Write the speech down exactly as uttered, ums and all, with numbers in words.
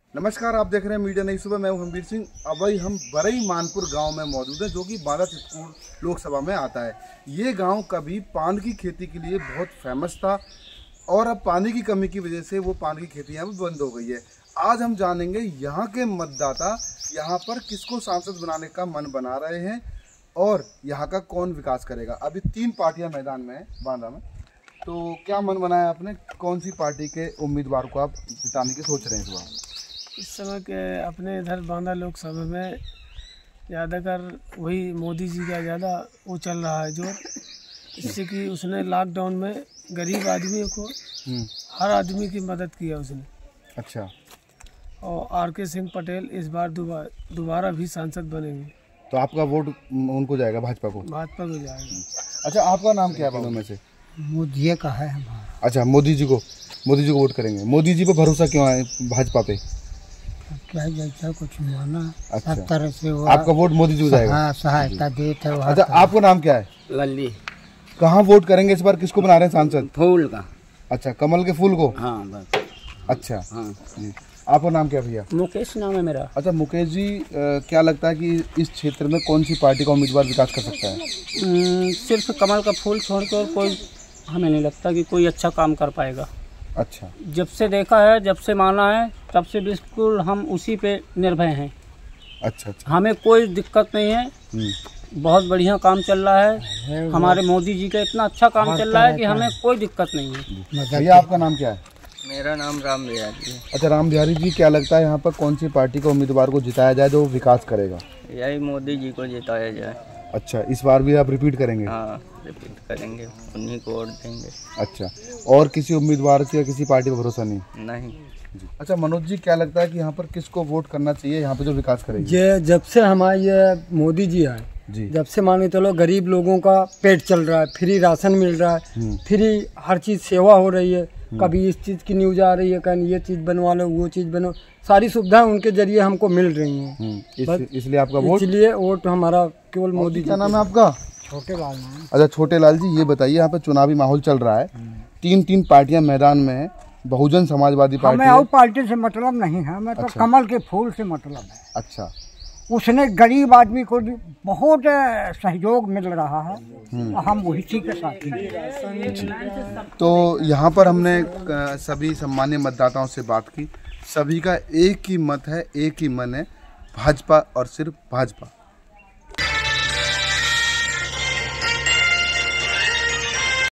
नमस्कार, आप देख रहे हैं मीडिया नई सुबह। मैं हूं हरवीर सिंह। अब भाई हम बरई मानपुर गांव में मौजूद हैं, जो कि बांदा चित्रकूट लोकसभा में आता है। ये गांव कभी पान की खेती के लिए बहुत फेमस था और अब पानी की कमी की वजह से वो पान की खेती यहाँ पर बंद हो गई है। आज हम जानेंगे यहाँ के मतदाता यहाँ पर किसको सांसद बनाने का मन बना रहे हैं और यहाँ का कौन विकास करेगा। अभी तीन पार्टियाँ मैदान में है बांदा में, तो क्या मन बनाया आपने? कौन सी पार्टी के उम्मीदवार को आप जिताने की सोच रहे हैं इस बार? इस समय के अपने इधर बांदा लोकसभा में ज़्यादातर वही मोदी जी का ज़्यादा वो चल रहा है जोर, इससे कि उसने लॉकडाउन में गरीब आदमी को हर आदमी की मदद किया उसने। अच्छा। और आर के सिंह पटेल इस बार दोबारा दोबारा भी सांसद बनेंगे, तो आपका वोट उनको जाएगा, भाजपा को? भाजपा को जाएगा। अच्छा, आपका नाम क्या है में से? मोदी का है हमारा। अच्छा, मोदी जी को मोदी जी को वोट करेंगे। मोदी जी पर भरोसा क्यों है भाजपा पे? क्या जैसा कुछ माना। अच्छा। सब तरह से वो आपका वोट मोदी जी को जाएगा? हाँ, सहायता देते हैं। अच्छा, आपका नाम क्या है? लल्ली। कहाँ वोट करेंगे इस बार? किसको बना रहे हैं सांसद? फूल का। अच्छा, कमल के फूल को? हाँ बस। अच्छा हाँ। आपका नाम क्या भैया? मुकेश नाम है मेरा। अच्छा मुकेश जी, आ, क्या लगता है कि इस क्षेत्र में कौन सी पार्टी का उम्मीदवार विकास कर सकता है? सिर्फ कमल का फूल छोड़कर कोई हमें नहीं लगता कि कोई अच्छा काम कर पाएगा। अच्छा। जब से देखा है, जब से माना है, तब से बिल्कुल हम उसी पे निर्भर हैं। अच्छा अच्छा। हमें कोई दिक्कत नहीं है, बहुत बढ़िया काम चल रहा है। हमारे मोदी जी का इतना अच्छा काम चल रहा है कि हमें कोई दिक्कत नहीं है। भैया आपका नाम क्या है? मेरा नाम राम बिहारी है। अच्छा राम बिहारी जी, क्या लगता है यहाँ पर कौन सी पार्टी का उम्मीदवार को जिताया जाए जो विकास करेगा? यही मोदी जी को जिताया जाए। अच्छा, इस बार भी आप रिपीट करेंगे? हाँ, रिपीट करेंगे, उन्हीं को वोट देंगे। अच्छा, और किसी उम्मीदवार की या किसी पार्टी पर भरोसा नहीं? नहीं जी। अच्छा मनोज जी, क्या लगता है कि यहाँ पर किसको वोट करना चाहिए यहाँ पे जो विकास करेगी? ये जब से हमारे ये मोदी जी आए जी, जब से माने चलो गरीब लोगों का पेट चल रहा है, फ्री राशन मिल रहा है, फ्री हर चीज सेवा हो रही है। कभी इस चीज की न्यूज आ रही है, कहीं ये चीज बनवा लो, वो चीज बनो, सारी सुविधाएं उनके जरिए हमको मिल रही हैं। इस, इसलिए आपका वोट? इसलिए वोट हमारा केवल मोदी। क्या नाम है आपका? छोटे लाल नाम। अच्छा छोटे लाल जी, ये बताइए, यहाँ पे चुनावी माहौल चल रहा है, तीन तीन पार्टियां मैदान में है। बहुजन समाजवादी पार्टी, हमें और पार्टी से मतलब नहीं है, हमें तो अच्छा। कमल के फूल से मतलब है। अच्छा, उसने गरीब आदमी को भी बहुत सहयोग मिल रहा है, हम वही चीज के साथ हैं। तो यहाँ पर हमने सभी सम्मान्य मतदाताओं से बात की, सभी का एक ही मत है, एक ही मन है, भाजपा और सिर्फ भाजपा।